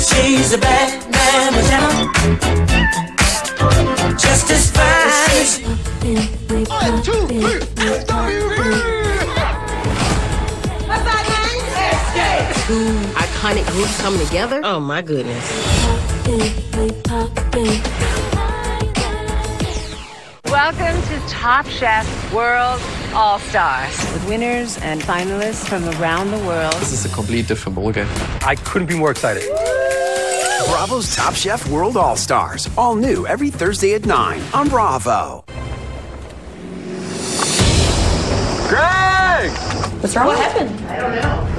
She's a bad Madonna, just as fine as she. 1, 2, 3, Two iconic groups coming together. Oh my goodness. Welcome to Top Chef World All-Stars with winners and finalists from around the world. This is a complete different ballgame. I couldn't be more excited. Bravo's Top Chef World All-Stars. All new every Thursday at 9 on Bravo. Greg! What's wrong? What happened? I don't know.